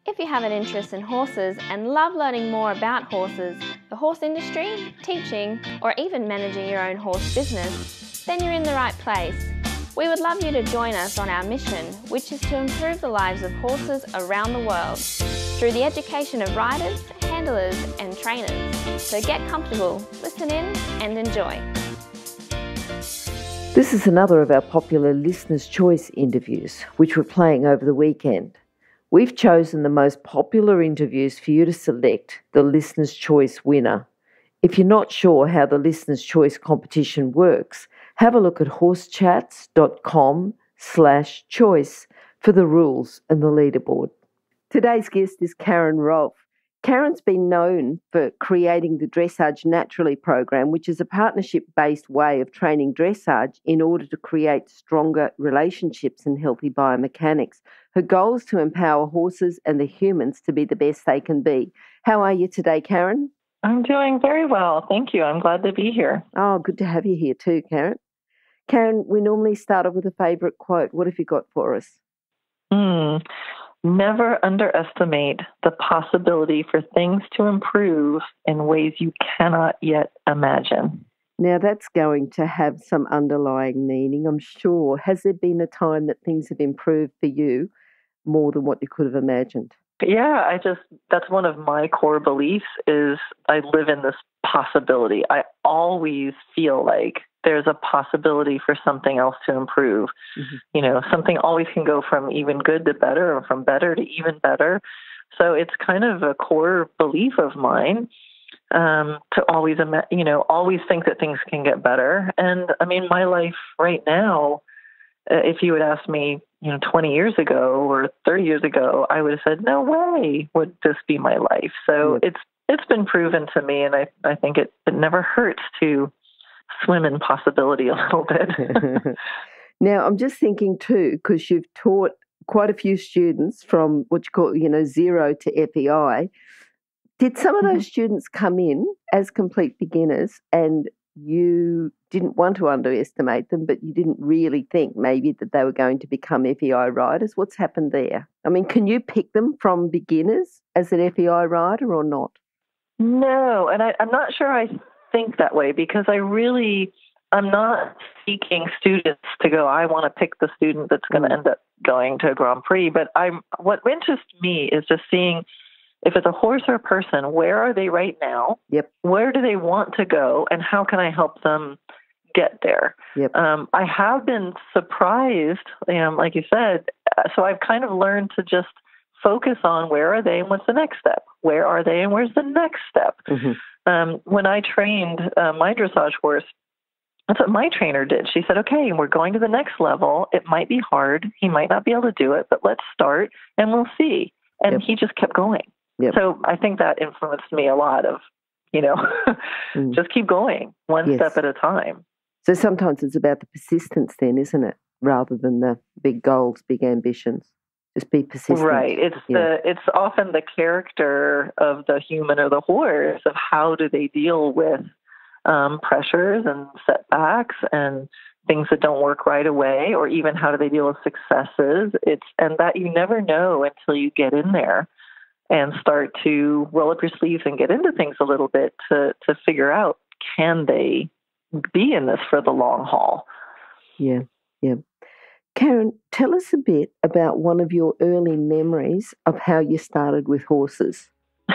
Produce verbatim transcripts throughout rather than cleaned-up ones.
If you have an interest in horses and love learning more about horses, the horse industry, teaching, or even managing your own horse business, then you're in the right place. We would love you to join us on our mission, which is to improve the lives of horses around the world through the education of riders, handlers, and trainers. So get comfortable, listen in, and enjoy. This is another of our popular Listener's Choice interviews, which we're playing over the weekend. We've chosen the most popular interviews for you to select the Listener's Choice winner. If you're not sure how the Listener's Choice competition works, have a look at horsechats.com slash choice for the rules and the leaderboard. Today's guest is Karen Rohlf. Karen's been known for creating the Dressage Naturally program, which is a partnership-based way of training dressage in order to create stronger relationships and healthy biomechanics. Her goal is to empower horses and the humans to be the best they can be. How are you today, Karen? I'm doing very well. Thank you. I'm glad to be here. Oh, good to have you here too, Karen. Karen, we normally start off with a favourite quote. What have you got for us? Hmm. Never underestimate the possibility for things to improve in ways you cannot yet imagine. Now, that's going to have some underlying meaning, I'm sure. Has there been a time that things have improved for you more than what you could have imagined? Yeah, I just, that's one of my core beliefs is I live in this possibility. I always feel like there's a possibility for something else to improve. Mm-hmm. You know, something always can go from even good to better or from better to even better. So it's kind of a core belief of mine um, to always, you know, always think that things can get better. And I mean, my life right now, uh, if you had asked me, you know, twenty years ago or thirty years ago, I would have said, no way would this be my life. So yeah. it's it's been proven to me, and I, I think it, it never hurts to swim in possibility a little bit. Now, I'm just thinking too, because you've taught quite a few students from what you call, you know, zero to F E I. Did some of those mm-hmm. students come in as complete beginners and you didn't want to underestimate them, but you didn't really think maybe that they were going to become F E I riders? What's happened there? I mean, can you pick them from beginners as an F E I rider or not? No, and I, I'm not sure I think that way because I really, I'm not seeking students to go, I want to pick the student that's going to end up going to a Grand Prix. But I'm, what interests me is just seeing if it's a horse or a person, where are they right now? Yep. Where do they want to go? And how can I help them get there? Yep. Um, I have been surprised, um, like you said, so I've kind of learned to just focus on where are they and what's the next step? Where are they and where's the next step? Mm-hmm. Um, when I trained uh, my dressage horse, that's what my trainer did. She said, okay, we're going to the next level. It might be hard. He might not be able to do it, but let's start and we'll see. And yep. he just kept going. Yep. So I think that influenced me a lot of, you know, mm. just keep going one yes. step at a time. So sometimes it's about the persistence then, isn't it? Rather than the big goals, big ambitions. Just be persistent. Right. It's yeah. the it's often the character of the human or the horse of how do they deal with um, pressures and setbacks and things that don't work right away, or even how do they deal with successes. It's and that you never know until you get in there and start to roll up your sleeves and get into things a little bit to to figure out, can they be in this for the long haul? Yeah, yeah. Karen, tell us a bit about one of your early memories of how you started with horses.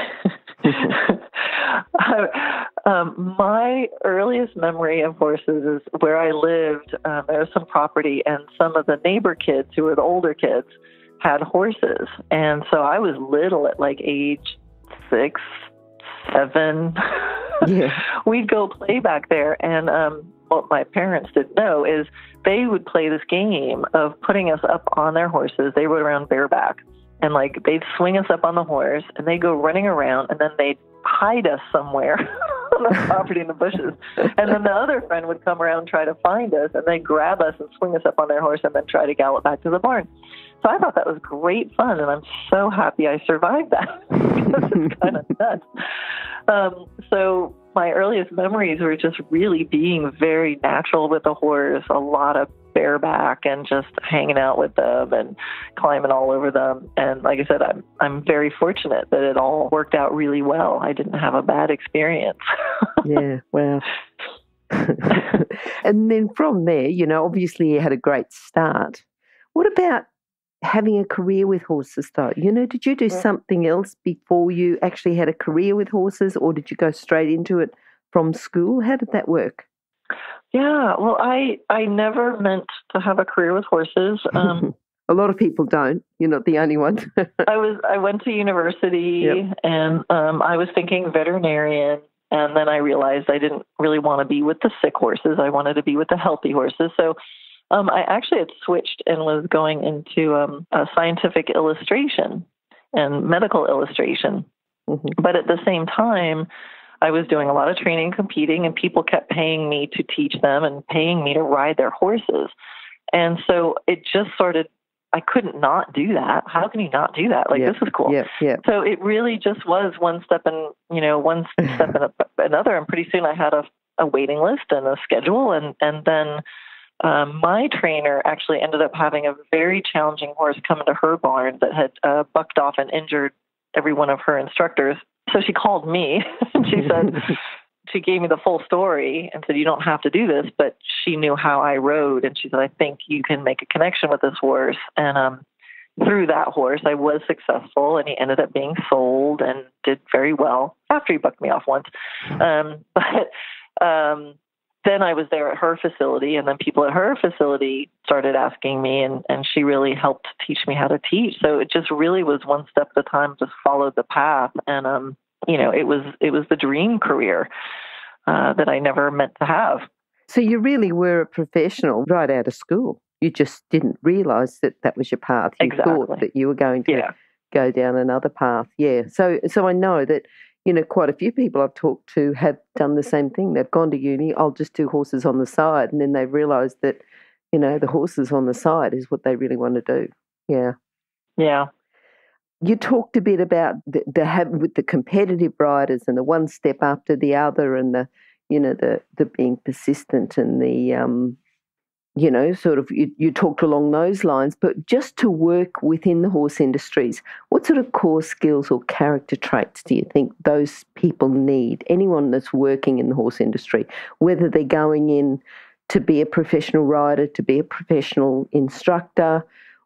um, my earliest memory of horses is where I lived. Um, there was some property, and some of the neighbor kids, who were the older kids, had horses. And so I was little at like age six, seven. Yeah. We'd go play back there. And um, what my parents didn't know is they would play this game of putting us up on their horses. They rode around bareback. And like they'd swing us up on the horse and they'd go running around and then they'd hide us somewhere on the property in the bushes. And then the other friend would come around and try to find us, and they'd grab us and swing us up on their horse and then try to gallop back to the barn. So I thought that was great fun, and I'm so happy I survived that because it's kind of nuts. Um, so my earliest memories were just really being very natural with the horse, a lot of bareback and just hanging out with them and climbing all over them. And like I said, I'm I'm very fortunate that it all worked out really well. I didn't have a bad experience. Yeah, wow. And then from there, you know, obviously you had a great start. What about having a career with horses, though? You know, did you do something else before you actually had a career with horses, or did you go straight into it from school? How did that work? Yeah, well, I, I never meant to have a career with horses. Um, a lot of people don't. You're not the only one. I was I went to university, yep. and um, I was thinking veterinarian, and then I realized I didn't really want to be with the sick horses. I wanted to be with the healthy horses. So um, I actually had switched and was going into um, a scientific illustration and medical illustration. Mm-hmm. But at the same time, I was doing a lot of training and competing, and people kept paying me to teach them and paying me to ride their horses. And so it just sort of, I couldn't not do that. How can you not do that? Like, yeah, this is cool. Yeah, yeah. So it really just was one step in, you know, one step in a, another. And pretty soon I had a, a waiting list and a schedule. And, and then um, my trainer actually ended up having a very challenging horse come into her barn that had uh, bucked off and injured every one of her instructors. So she called me and she said, she gave me the full story and said, you don't have to do this, but she knew how I rode. And she said, I think you can make a connection with this horse. And um, through that horse, I was successful, and he ended up being sold and did very well after he bucked me off once. Um, but um, then I was there at her facility, and then people at her facility started asking me, and, and she really helped teach me how to teach. So it just really was one step at a time, just followed the path. And, um, you know, it was, it was the dream career uh, that I never meant to have. So you really were a professional right out of school. You just didn't realize that that was your path. You exactly. thought that you were going to yeah. go down another path. Yeah. So, so I know that, you know, quite a few people I've talked to have done the same thing. They've gone to uni, I'll just do horses on the side. And then they've realised that, you know, the horses on the side is what they really want to do. Yeah. Yeah. You talked a bit about the, the have with the competitive riders and the one step after the other, and the, you know, the, the being persistent and the, um, you know, sort of, you, you talked along those lines. But just to work within the horse industries, what sort of core skills or character traits do you think those people need? Anyone that's working in the horse industry, whether they're going in to be a professional rider, to be a professional instructor,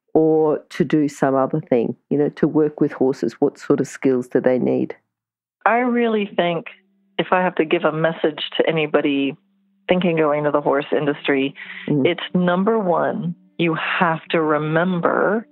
or to do some other thing, you know, to work with horses, what sort of skills do they need? I really think if I have to give a message to anybody thinking going to the horse industry, mm-hmm. it's number one, you have to remember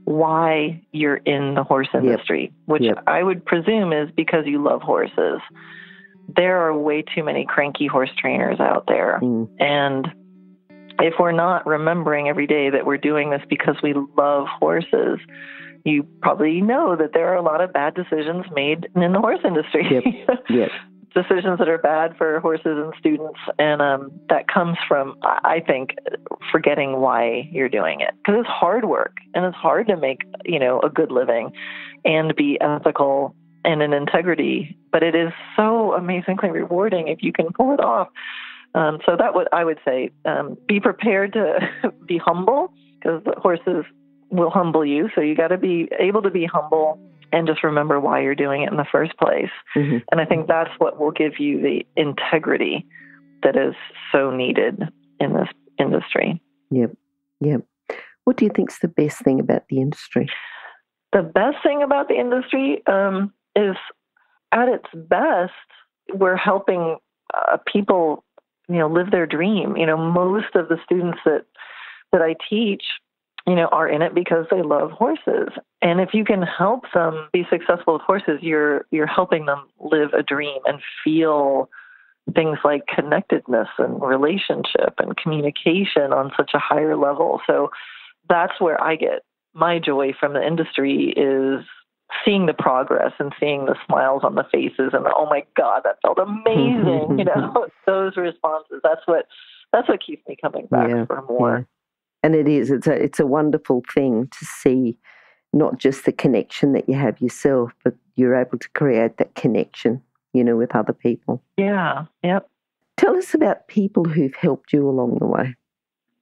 why you're in the horse industry, yep. which yep. I would presume is because you love horses. There are way too many cranky horse trainers out there. Mm. And if we're not remembering every day that we're doing this because we love horses, you probably know that there are a lot of bad decisions made in the horse industry. Yep. Yep. Decisions that are bad for horses and students. And um, that comes from, I think, forgetting why you're doing it. Because it's hard work, and it's hard to make, you know, a good living and be ethical and in integrity. But it is so amazingly rewarding if you can pull it off. Um, so that would I would say, um, be prepared to be humble, because the horses will humble you. So you got to be able to be humble and just remember why you're doing it in the first place. Mm-hmm. And I think that's what will give you the integrity that is so needed in this industry. Yep. Yep. What do you think is the best thing about the industry? The best thing about the industry um, is, at its best, we're helping uh, people, you know, live their dream. You know, most of the students that that I teach, you know, are in it because they love horses. And if you can help them be successful with horses, you're you're helping them live a dream and feel things like connectedness and relationship and communication on such a higher level. So that's where I get my joy from the industry, is seeing the progress and seeing the smiles on the faces and the, oh my God, that felt amazing. You know, those responses. That's what that's what keeps me coming back yeah, for more. Yeah. And it is. It's a it's a wonderful thing to see, not just the connection that you have yourself, but you're able to create that connection, you know, with other people. Yeah. Yep. Tell us about people who've helped you along the way.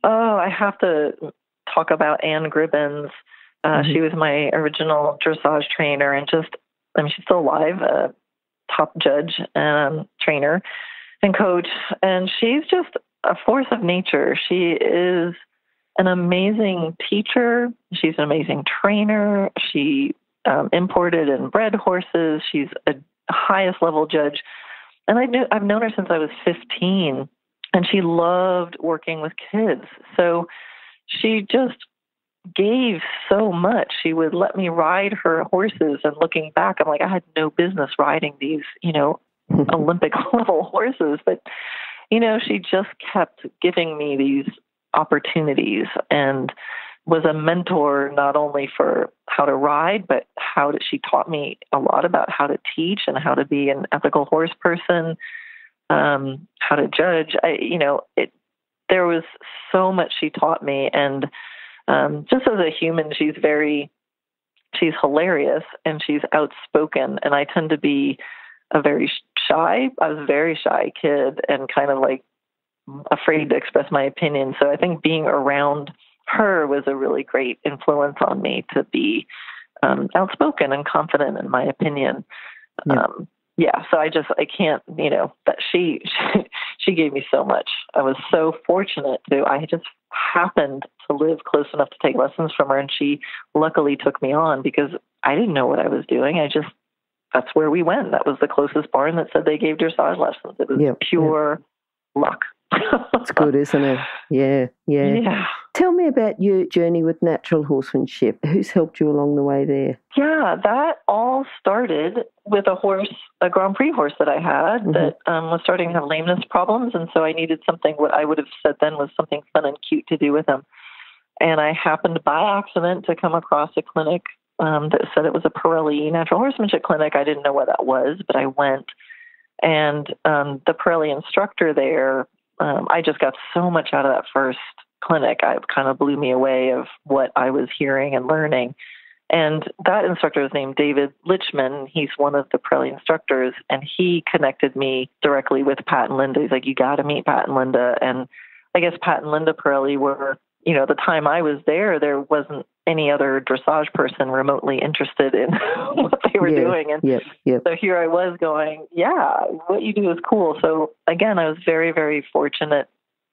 Oh, I have to talk about Ann Gribbins. Uh, mm-hmm. She was my original dressage trainer, and just, I mean, she's still alive, a top judge and trainer and coach. And she's just a force of nature. She is an amazing teacher. She's an amazing trainer. She um, imported and bred horses. She's a highest level judge. And I knew, I've known her since I was fifteen, and she loved working with kids. So she just gave so much. She would let me ride her horses, and looking back, I'm like, I had no business riding these, you know, Olympic level horses. But, you know, she just kept giving me these opportunities and was a mentor not only for how to ride, but how to, she taught me a lot about how to teach and how to be an ethical horse person, um, how to judge. I, you know, it, there was so much she taught me. And um, just as a human, she's very, she's hilarious and she's outspoken. And I tend to be a very shy, I was a very shy kid and kind of like afraid to express my opinion. So I think being around her was a really great influence on me to be um, outspoken and confident in my opinion. Yeah. Um, yeah. So I just, I can't, you know, that she, she, she gave me so much. I was so fortunate to, I just happened to live close enough to take lessons from her. And she luckily took me on because I didn't know what I was doing. I just, that's where we went. That was the closest barn that said they gave dressage lessons. It was yeah, pure yeah. luck. It's good, isn't it? Yeah, yeah. Yeah. Tell me about your journey with natural horsemanship. Who's helped you along the way there? Yeah, that all started with a horse, a Grand Prix horse that I had mm-hmm. that um, was starting to have lameness problems. And so I needed something, what I would have said then was something fun and cute to do with him. And I happened by accident to come across a clinic um, that said it was a Pirelli natural horsemanship clinic. I didn't know what that was, but I went. And um, the Pirelli instructor there, Um, I just got so much out of that first clinic. It kind of blew me away of what I was hearing and learning. And that instructor is named David Lichman. He's one of the Pirelli instructors, and he connected me directly with Pat and Linda. He's like, you got to meet Pat and Linda. And I guess Pat and Linda Pirelli were, you know, the time I was there, there wasn't any other dressage person remotely interested in what they were yeah, doing. And yep, yep. so here I was going, yeah, what you do is cool. So again, I was very, very fortunate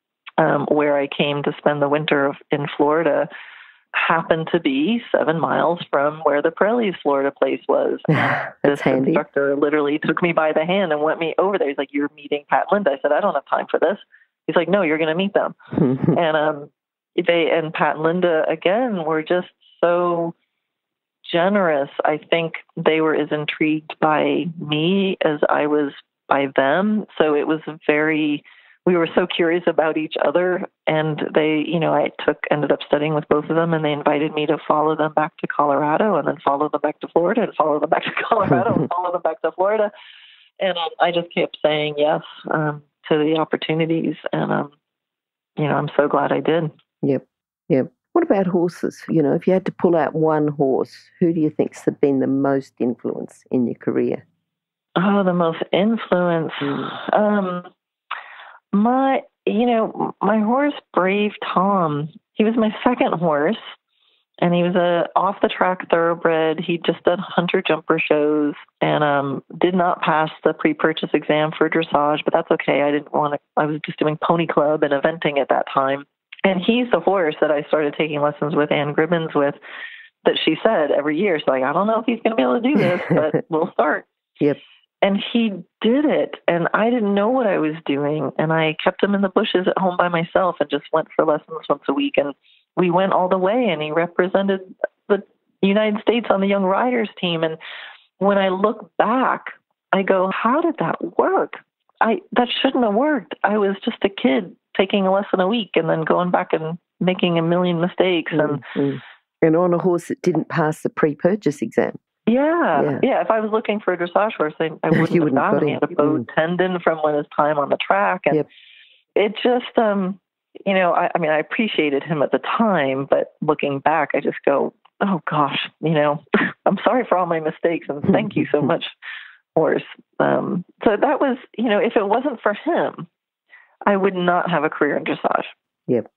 um, where I came to spend the winter in Florida happened to be seven miles from where the Pirelli's Florida place was. That's this handy. Instructor literally took me by the hand and went me over there. He's like, you're meeting Pat and Linda. I said, I don't have time for this. He's like, no, you're going to meet them. and um, they and Pat and Linda, again, were just so generous. I think they were as intrigued by me as I was by them. So it was very, we were so curious about each other. And they, you know, I took, ended up studying with both of them, and they invited me to follow them back to Colorado and then follow them back to Florida and follow them back to Colorado and follow them back to Florida. And um, I just kept saying yes um, to the opportunities. And, um, you know, I'm so glad I did. Yep. Yep. What about horses? You know, if you had to pull out one horse, who do you think's been the most influence in your career? Oh, the most influence. Mm. Um, my, you know, my horse, Brave Tom, he was my second horse, and he was a off the track thoroughbred. He just did hunter jumper shows and um, did not pass the pre-purchase exam for dressage, but that's okay. I didn't want to, I was just doing pony club and eventing at that time. And he's the horse that I started taking lessons with Ann Gribbins with, that she said every year. So like, I don't know if he's going to be able to do this, but we'll start. Yep. And he did it. And I didn't know what I was doing. And I kept him in the bushes at home by myself and just went for lessons once a week. And we went all the way, and he represented the United States on the Young Riders team. And when I look back, I go, how did that work? I that shouldn't have worked. I was just a kid taking a lesson a week and then going back and making a million mistakes. And mm-hmm. and on a horse that didn't pass the pre-purchase exam. Yeah, yeah. yeah. If I was looking for a dressage horse, I, I wouldn't have gotten him. He had a bowed mm. tendon from when his time on the track. And yep. it just, um, you know, I, I mean, I appreciated him at the time, but looking back, I just go, oh gosh, you know, I'm sorry for all my mistakes and thank you so much, horse. Um, so that was, you know, if it wasn't for him, I would not have a career in dressage. Yep.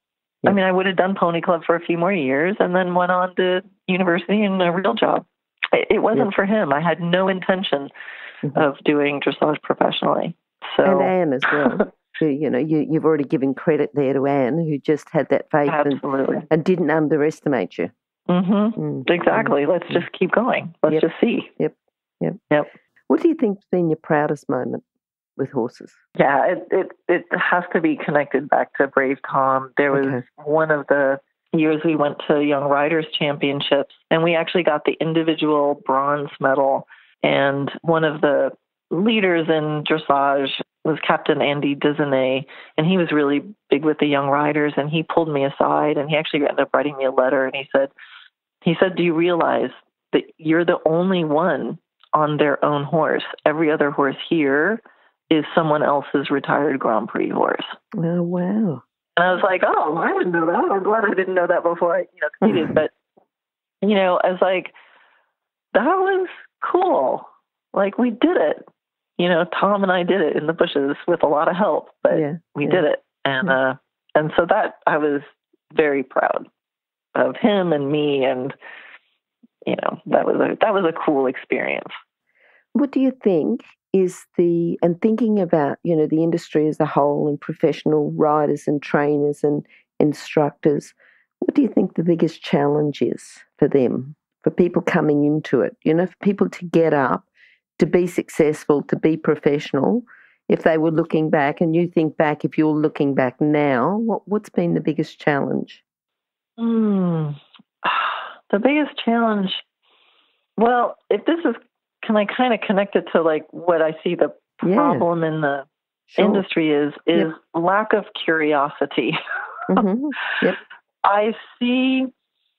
I mean, I would have done Pony Club for a few more years and then went on to university and a real job. It, it wasn't yep. for him. I had no intention mm-hmm. of doing dressage professionally. So, and Anne as well. So, you know, you, you've already given credit there to Anne, who just had that faith Absolutely. And, and didn't underestimate you. Mm-hmm. Mm. Exactly. Mm. Let's just keep going. Let's yep. just see. Yep. Yep. Yep. What do you think's been your proudest moment with horses? Yeah, it it, it has to be connected back to Brave Tom. There was okay. one of the years we went to Young Riders Championships, and we actually got the individual bronze medal. And one of the leaders in dressage was Captain Andy Dizenay, and he was really big with the young riders, and he pulled me aside, and he actually ended up writing me a letter, and he said, he said, do you realize that you're the only one on their own horse? Every other horse here is someone else's retired Grand Prix horse. Oh, wow. And I was like, oh, I didn't know that. I'm glad I didn't know that before I, you know, competed. But, you know, I was like, that was cool. Like, we did it. You know, Tom and I did it in the bushes with a lot of help, but yeah, we yeah. did it. And, yeah. uh, and so that, I was very proud of him and me. And, you know, that was a, that was a cool experience. What do you think is the, and thinking about, you know, the industry as a whole and professional riders and trainers and instructors, what do you think the biggest challenge is for them, for people coming into it? You know, for people to get up, to be successful, to be professional, if they were looking back, and you think back, if you're looking back now, what, what's been the biggest challenge? Mm, the biggest challenge, well, if this is, can I kind of connect it to like what I see the problem yeah. in the sure. industry is, is yep. lack of curiosity. Mm-hmm. Yep. I see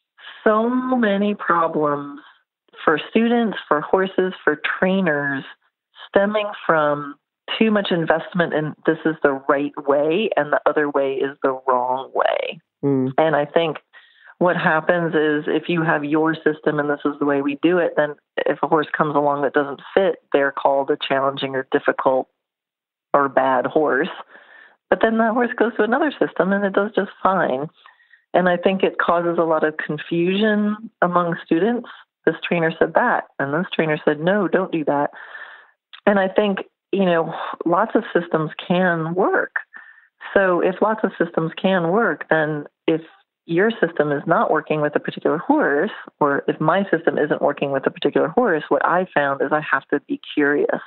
so many problems for students, for horses, for trainers, stemming from too much investment in this is the right way and the other way is the wrong way. Mm. And I think what happens is if you have your system and this is the way we do it, then if a horse comes along that doesn't fit, they're called a challenging or difficult or bad horse. But then that horse goes to another system and it does just fine. And I think it causes a lot of confusion among students. This trainer said that, and this trainer said, no, don't do that. And I think, you know, lots of systems can work. So if lots of systems can work, then if your system is not working with a particular horse, or if my system isn't working with a particular horse, what I found is I have to be curious.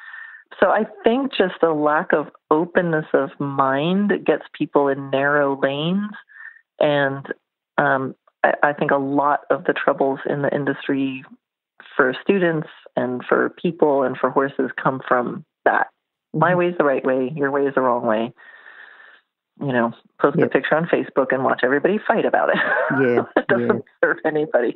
So I think just a lack of openness of mind gets people in narrow lanes. And um, I, I think a lot of the troubles in the industry for students and for people and for horses come from that. Mm-hmm. My way is the right way. Your way is the wrong way. You know, post yep. a picture on Facebook and watch everybody fight about it. Yeah, it doesn't yeah. serve anybody.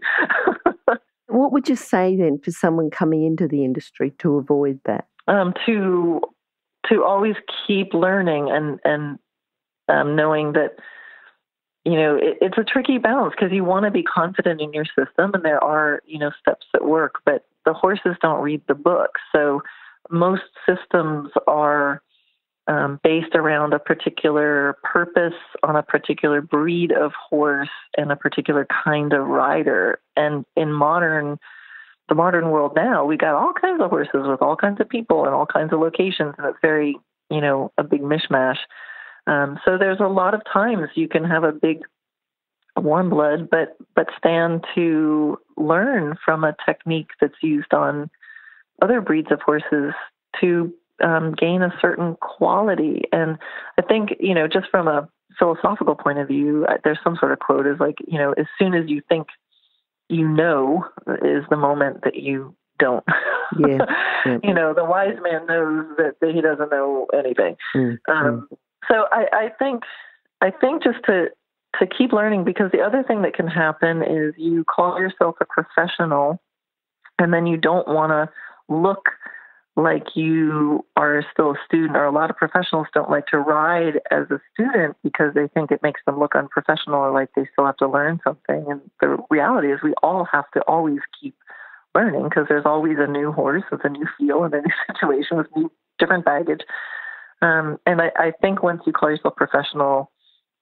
What would you say then for someone coming into the industry to avoid that? Um, to to always keep learning and and um, knowing that, you know, it, it's a tricky balance because you want to be confident in your system and there are, you know, steps that work, but the horses don't read the book. So most systems are um, based around a particular purpose on a particular breed of horse and a particular kind of rider. And in modern, the modern world now, we got all kinds of horses with all kinds of people and all kinds of locations. And it's very, you know, a big mishmash. Um, so there's a lot of times you can have a big warm blood, but but stand to learn from a technique that's used on other breeds of horses to um, gain a certain quality. And I think, you know, just from a philosophical point of view, there's some sort of quote is like, you know, as soon as you think you know is the moment that you don't. Yeah. Yeah. You know, the wise man knows that he doesn't know anything. Mm. Um, So I, I think I think just to to keep learning, because the other thing that can happen is you call yourself a professional and then you don't want to look like you are still a student, or a lot of professionals don't like to ride as a student because they think it makes them look unprofessional or like they still have to learn something. And the reality is we all have to always keep learning because there's always a new horse with a new feel and a new situation with new different baggage. Um, and I, I think once you call yourself professional,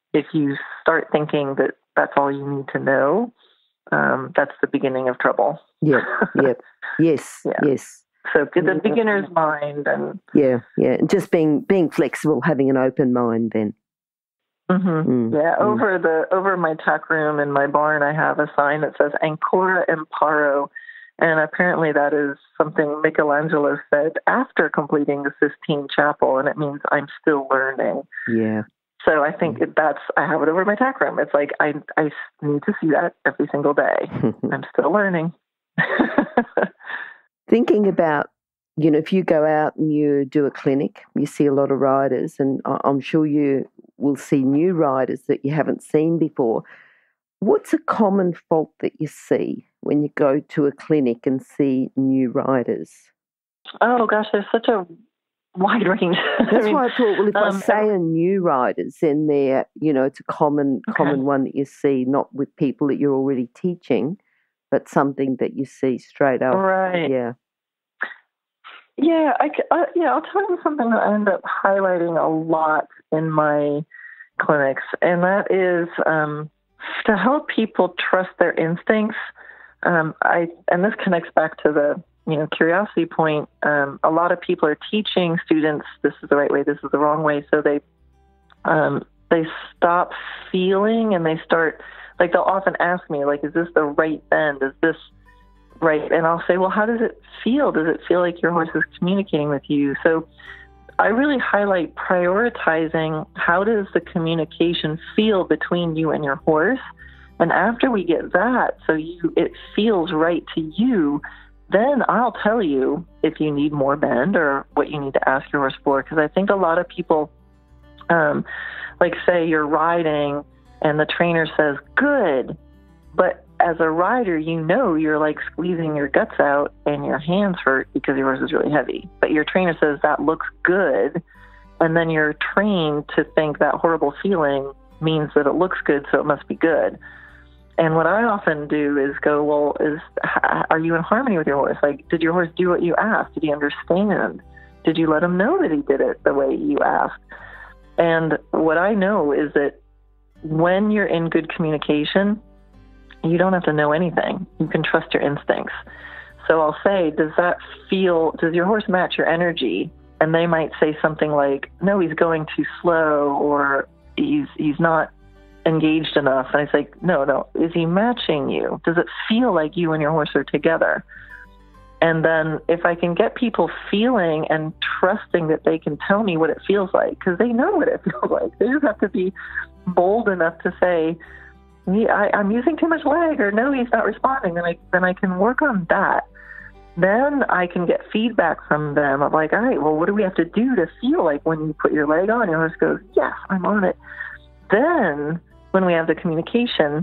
if you start thinking that that's all you need to know, um, that's the beginning of trouble. Yep, yep, yes, yeah. yes. So get the beginner's mind, and yeah, yeah, and just being being flexible, having an open mind. Then, mm-hmm. mm, yeah. Mm. Over the over my tack room in my barn, I have a sign that says "Ancora Imparo," and apparently that is something Michelangelo said after completing the Sistine Chapel, and it means I'm still learning. Yeah. So I think mm. that's I have it over my tack room. It's like I I need to see that every single day. I'm still learning. Thinking about, you know, if you go out and you do a clinic, you see a lot of riders, and I'm sure you will see new riders that you haven't seen before. What's a common fault that you see when you go to a clinic and see new riders? Oh, gosh, there's such a wide range. That's I mean, why I thought, well, if um, I say a new riders, then they're, you know, it's a common okay. common one that you see, not with people that you're already teaching, but something that you see straight up. Right. Yeah. Yeah, I, uh, yeah, I'll tell you something that I end up highlighting a lot in my clinics, and that is um, to help people trust their instincts. Um, I and this connects back to the you know curiosity point. Um, a lot of people are teaching students this is the right way, this is the wrong way, so they um, they stop feeling, and they start like they'll often ask me like, is this the right bend? Is this right? And I'll say, well, how does it feel? Does it feel like your horse is communicating with you? So I really highlight prioritizing how does the communication feel between you and your horse. And after we get that, so you it feels right to you, then I'll tell you if you need more bend or what you need to ask your horse for. Because I think a lot of people, um, like say you're riding and the trainer says, good, but as a rider, you know you're like squeezing your guts out and your hands hurt because your horse is really heavy. But your trainer says that looks good, and then you're trained to think that horrible feeling means that it looks good, so it must be good. And what I often do is go, well, is are you in harmony with your horse? Like, did your horse do what you asked? Did he understand? Did you let him know that he did it the way you asked? And what I know is that when you're in good communication, you don't have to know anything. You can trust your instincts. So I'll say, does that feel, does your horse match your energy? And they might say something like, no, he's going too slow, or he's he's not engaged enough. And I say, no, no, is he matching you? Does it feel like you and your horse are together? And then if I can get people feeling and trusting that they can tell me what it feels like, because they know what it feels like. They just have to be bold enough to say, yeah, I, I'm using too much leg, or no, he's not responding, then I, then I can work on that. Then I can get feedback from them of like, all right, well, what do we have to do to feel like when you put your leg on, your horse goes, yes, I'm on it. Then when we have the communication,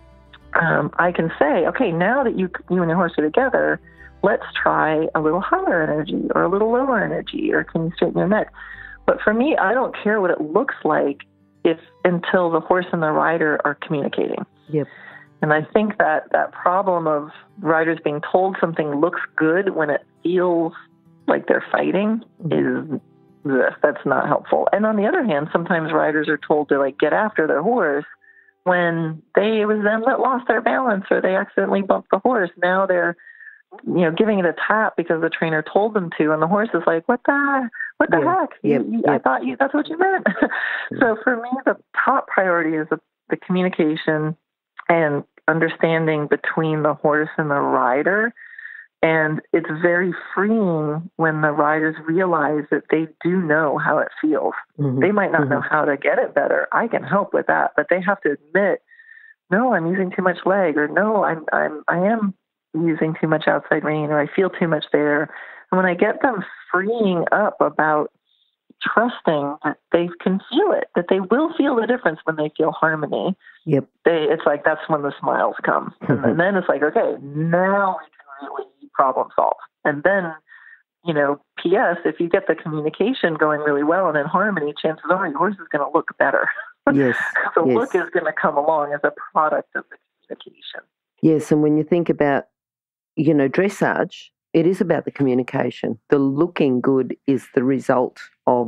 um, I can say, okay, now that you, you and your horse are together, let's try a little higher energy or a little lower energy, or can you straighten your neck? But for me, I don't care what it looks like if until the horse and the rider are communicating. Yep. And I think that that problem of riders being told something looks good when it feels like they're fighting mm-hmm. is that's not helpful. And on the other hand, sometimes riders are told to like get after their horse when they it was them that lost their balance, or they accidentally bumped the horse. Now they're you know giving it a tap because the trainer told them to, and the horse is like, what the What the yeah. heck? Yep. You, you, Yep. I thought you, that's what you meant. So for me, the top priority is the, the communication and understanding between the horse and the rider. And it's very freeing when the riders realize that they do know how it feels. Mm-hmm. They might not mm-hmm. know how to get it better. I can help with that, but they have to admit, no, I'm using too much leg, or no, I'm, I'm, I am using too much outside rein, or I feel too much there. And when I get them freeing up about trusting that they can feel it, that they will feel the difference when they feel harmony, yep. they, it's like that's when the smiles come. Mm-hmm. And then it's like, okay, now we can really problem solve. And then, you know, P S, if you get the communication going really well and in harmony, chances are your horse is going to look better. Yes. The yes. look is going to come along as a product of the communication. Yes, and when you think about, you know, dressage, it is about the communication. The looking good is the result of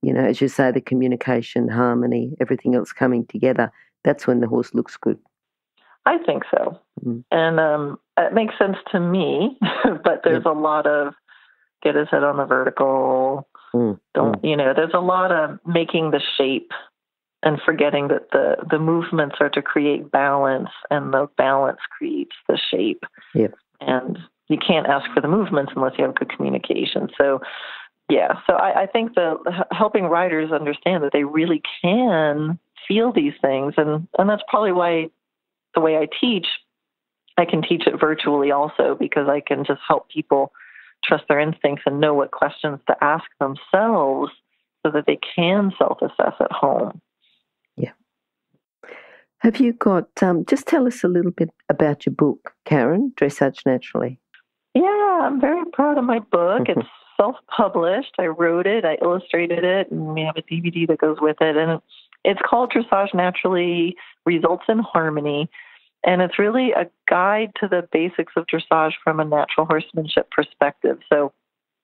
you know, as you say, the communication, harmony, everything else coming together, that's when the horse looks good. I think so. Mm. And um, it makes sense to me, but there's yep. a lot of get his head on the vertical. Mm. Don't, mm. you know, there's a lot of making the shape and forgetting that the, the movements are to create balance, and the balance creates the shape. Yep. And you can't ask for the movements unless you have good communication. So, yeah, so I, I think the helping riders understand that they really can feel these things. And, and that's probably why the way I teach, I can teach it virtually also, because I can just help people trust their instincts and know what questions to ask themselves so that they can self-assess at home. Yeah. Have you got, um, just tell us a little bit about your book, Karen, Dressage Naturally. Yeah, I'm very proud of my book. It's self-published. I wrote it, I illustrated it, and we have a D V D that goes with it. And it's called Dressage Naturally, Results in Harmony. And it's really a guide to the basics of dressage from a natural horsemanship perspective. So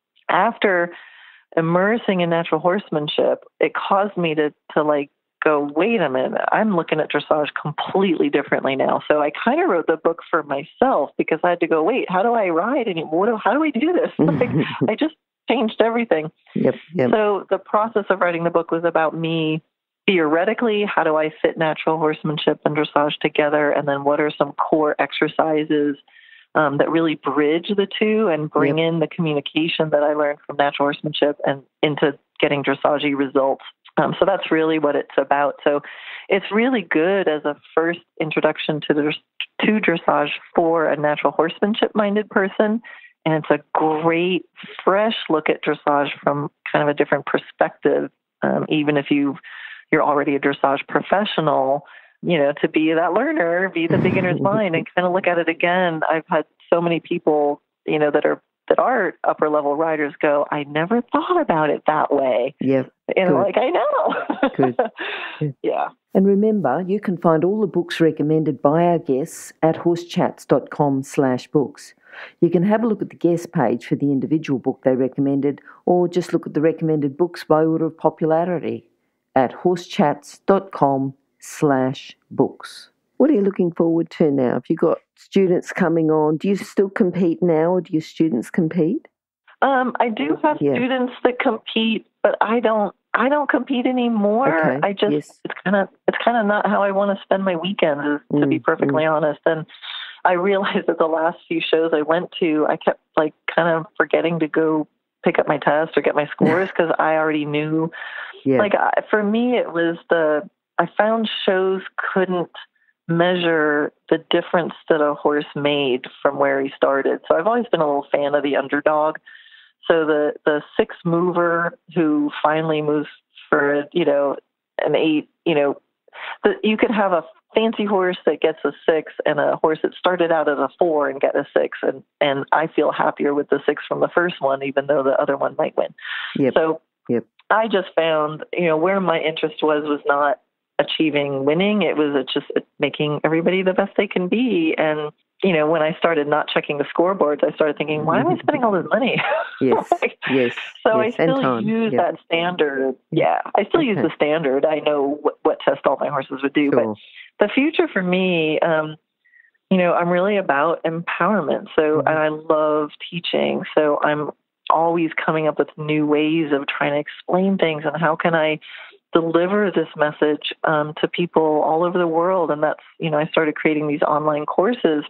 after immersing in natural horsemanship, it caused me to, to like, go, wait a minute, I'm looking at dressage completely differently now. So I kind of wrote the book for myself, because I had to go, wait, how do I ride anymore? How do I do this? Like, I just changed everything. Yep, yep. So the process of writing the book was about me theoretically, how do I fit natural horsemanship and dressage together? And then what are some core exercises um, that really bridge the two and bring yep. in the communication that I learned from natural horsemanship and into getting dressage results. Um, so that's really what it's about. So it's really good as a first introduction to the to dressage for a natural horsemanship-minded person. And it's a great, fresh look at dressage from kind of a different perspective, um, even if you've you're already a dressage professional, you know, to be that learner, be the beginner's mind and kind of look at it again. I've had so many people, you know, that are that are upper level riders go, I never thought about it that way. Yeah. And I'm like, I know. Good. Good. Yeah. And remember, you can find all the books recommended by our guests at horsechats.com slash books. You can have a look at the guest page for the individual book they recommended, or just look at the recommended books by order of popularity at horsechats.com slash books. What are you looking forward to now? Have you got students coming on? Do you still compete now, or do your students compete? Um, I do have yeah. students that compete, but I don't. I don't compete anymore. Okay. I just yes. it's kind of it's kind of not how I want to spend my weekends, to mm, be perfectly mm. honest. And I realized that the last few shows I went to, I kept like kind of forgetting to go pick up my test or get my scores because I already knew. Yeah. Like I, for me, it was the I found shows couldn't measure the difference that a horse made from where he started. So I've always been a little fan of the underdog. So the, the six mover who finally moves for, you know, an eight, you know, the, you could have a fancy horse that gets a six and a horse that started out as a four and get a six. And, and I feel happier with the six from the first one, even though the other one might win. Yep. So yep. I just found, you know, where my interest was, was not achieving winning. It was just making everybody the best they can be. And, you know, when I started not checking the scoreboards, I started thinking, why am I spending all this money? Yes, like, yes. So yes, I still use yep. that standard. Yeah, I still okay. use the standard. I know what, what test all my horses would do. Sure. But the future for me, um, you know, I'm really about empowerment. So, mm-hmm. and I love teaching. So I'm always coming up with new ways of trying to explain things and how can I deliver this message um, to people all over the world. And that's, you know, I started creating these online courses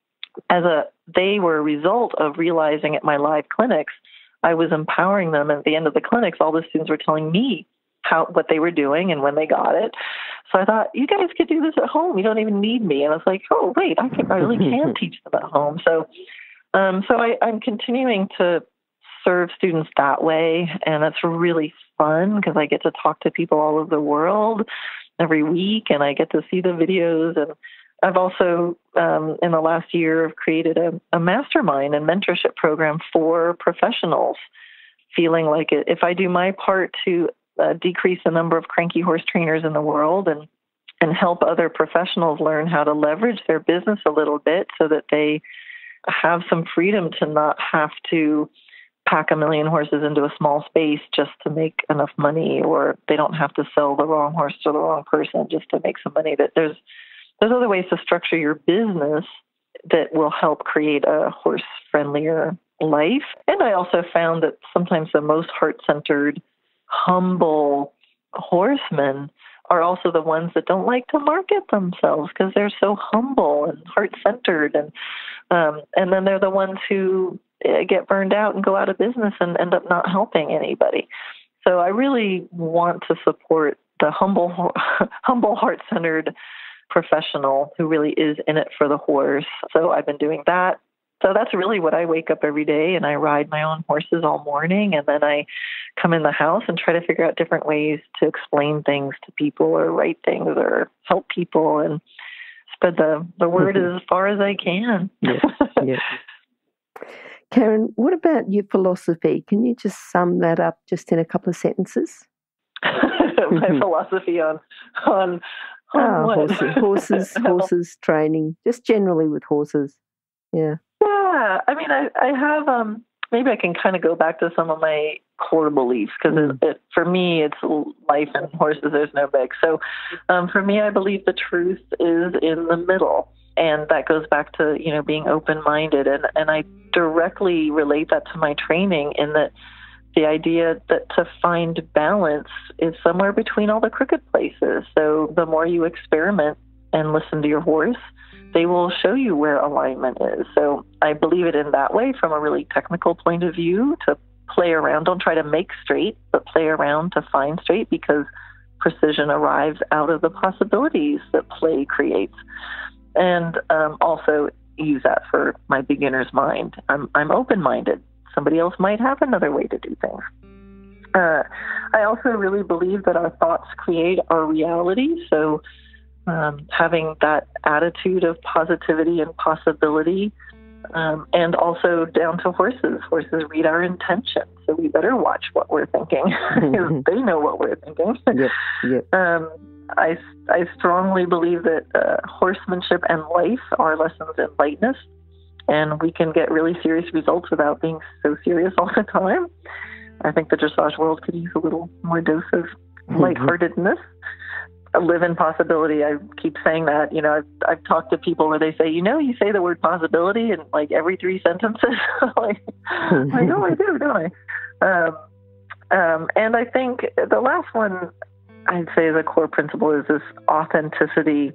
as a, they were a result of realizing at my live clinics, I was empowering them. At the end of the clinics, all the students were telling me how, what they were doing and when they got it. So I thought, you guys could do this at home. You don't even need me. And I was like, oh, wait, I, can, I really can teach them at home. So, um, so I, I'm continuing to serve students that way. And that's really fun because I get to talk to people all over the world every week and I get to see the videos. And I've also, um, in the last year, created a, a mastermind and mentorship program for professionals, feeling like it, if I do my part to uh, decrease the number of cranky horse trainers in the world and, and help other professionals learn how to leverage their business a little bit so that they have some freedom to not have to pack a million horses into a small space just to make enough money, or they don't have to sell the wrong horse to the wrong person just to make some money. That there's there's other ways to structure your business that will help create a horse-friendlier life. And I also found that sometimes the most heart-centered, humble horsemen are also the ones that don't like to market themselves because they're so humble and heart-centered. And um, and then they're the ones who get burned out and go out of business and end up not helping anybody. So I really want to support the humble, humble, heart-centered professional who really is in it for the horse. So I've been doing that. So that's really what I wake up every day, and I ride my own horses all morning, and then I come in the house and try to figure out different ways to explain things to people or write things or help people and spread the, the word as far as I can. Yeah, yeah. Karen, what about your philosophy? Can you just sum that up just in a couple of sentences? My philosophy on on, on oh, what? horses, horses, horses training, just generally with horses. Yeah. Yeah, I mean, I, I have, um, maybe I can kind of go back to some of my core beliefs because mm. it, it, for me, it's life and horses, there's no mix. So um, for me, I believe the truth is in the middle. And that goes back to, you know, being open-minded. And, and I directly relate that to my training in that the idea that to find balance is somewhere between all the crooked places. So the more you experiment and listen to your horse, they will show you where alignment is. So I believe it in that way from a really technical point of view, to play around. Don't try to make straight, but play around to find straight, because precision arrives out of the possibilities that play creates. And um, also use that for my beginner's mind. I'm, I'm open-minded. Somebody else might have another way to do things. Uh, I also really believe that our thoughts create our reality. So Um, having that attitude of positivity and possibility, um, and also down to horses. Horses read our intentions, so we better watch what we're thinking. They know what we're thinking. Yep, yep. Um, I, I strongly believe that uh, horsemanship and life are lessons in lightness, and we can get really serious results without being so serious all the time. I think the dressage world could use a little more dose of lightheartedness. Live in possibility. I keep saying that. You know, I've, I've talked to people where they say, you know, you say the word possibility in like every three sentences. like, I know I do, don't I? Um, um, and I think the last one I'd say the core principle is this: authenticity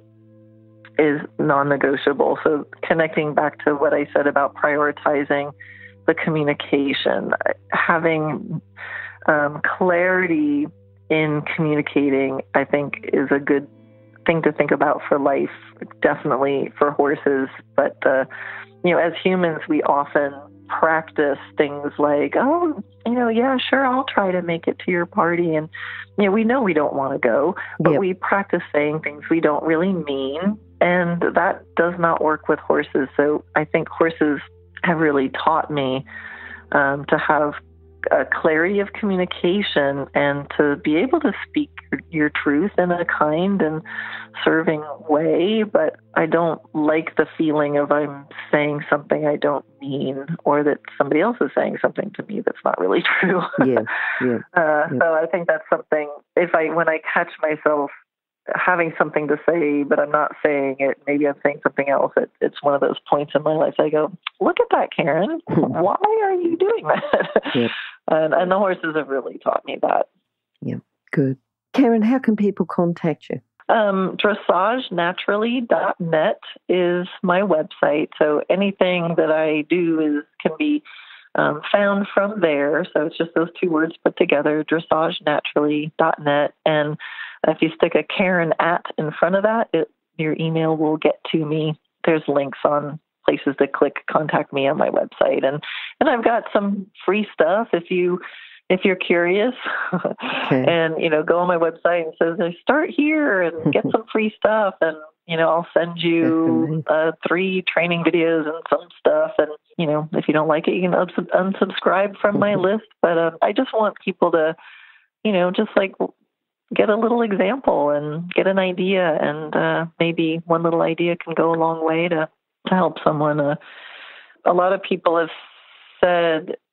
is non-negotiable. So connecting back to what I said about prioritizing the communication, having um, clarity in communicating, I think, is a good thing to think about for life, definitely for horses. But, uh, you know, as humans, we often practice things like, oh, you know, yeah, sure, I'll try to make it to your party. And, you know, we know we don't want to go, but yep. we practice saying things we don't really mean. And that does not work with horses. So I think horses have really taught me um, to have a clarity of communication and to be able to speak your, your truth in a kind and serving way. But I don't like the feeling of I'm saying something I don't mean, or that somebody else is saying something to me that's not really true. Yeah, yeah, uh, yeah. So I think that's something, if I, when I catch myself having something to say, but I'm not saying it, maybe I'm saying something else, it, it's one of those points in my life I go, look at that, Karen. Why are you doing that? Yep. And, and the horses have really taught me that. Yeah, good. Karen, how can people contact you? Um, dressage naturally dot net is my website. So anything that I do is can be um, found from there. So it's just those two words put together, dressage naturally dot net. And if you stick a Karen at in front of that, it, your email will get to me. There's links on places to click contact me on my website. And, and I've got some free stuff if you, if you're curious. Okay. And, you know, go on my website and says, start here and get some free stuff. And, you know, I'll send you uh, three training videos and some stuff. And, you know, if you don't like it, you can unsub- unsubscribe from my list. But uh, I just want people to, you know, just like get a little example and get an idea. And uh, maybe one little idea can go a long way to, to help someone. Uh, a lot of people have said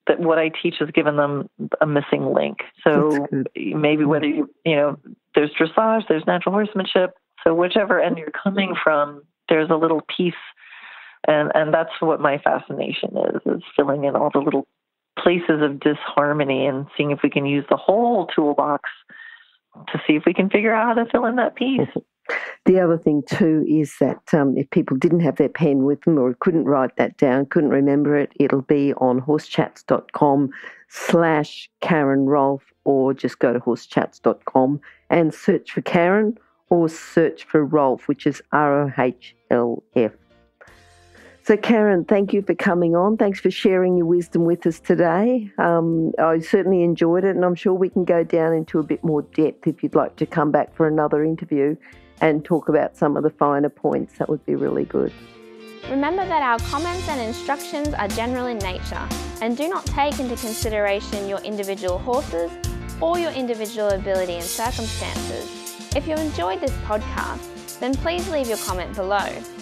that what I teach has given them a missing link. So maybe whether you, you know, there's dressage, there's natural horsemanship. So whichever end you're coming from, there's a little piece. And, and that's what my fascination is, is filling in all the little places of disharmony and seeing if we can use the whole toolbox to see if we can figure out how to fill in that piece. The other thing too is that um, if people didn't have their pen with them or couldn't write that down, couldn't remember it, it'll be on horsechats.com slash Karen Rohlf, or just go to horsechats dot com and search for Karen or search for Rohlf, which is R O H L F. So, Karen, thank you for coming on. Thanks for sharing your wisdom with us today. Um, I certainly enjoyed it, and I'm sure we can go down into a bit more depth if you'd like to come back for another interview and talk about some of the finer points. That would be really good. Remember that our comments and instructions are general in nature and do not take into consideration your individual horses or your individual ability and circumstances. If you enjoyed this podcast, then please leave your comment below.